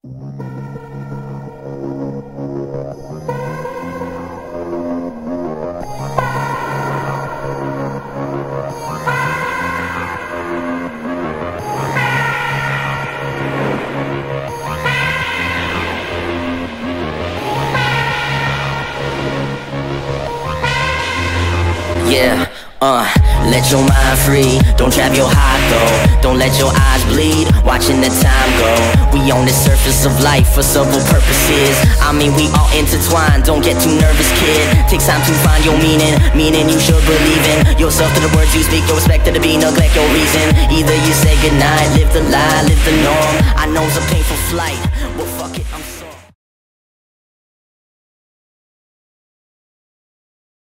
Yeah, let your mind free, don't trap your heart though. Don't let your eyes bleed, watching the time go. We on the surface of life for several purposes. I mean we all intertwined, don't get too nervous kid. Takes time to find your meaning you should believe in yourself. To the words you speak, your respect to be, neglect your reason. Either you say goodnight, live the lie, live the norm. I know it's a painful flight,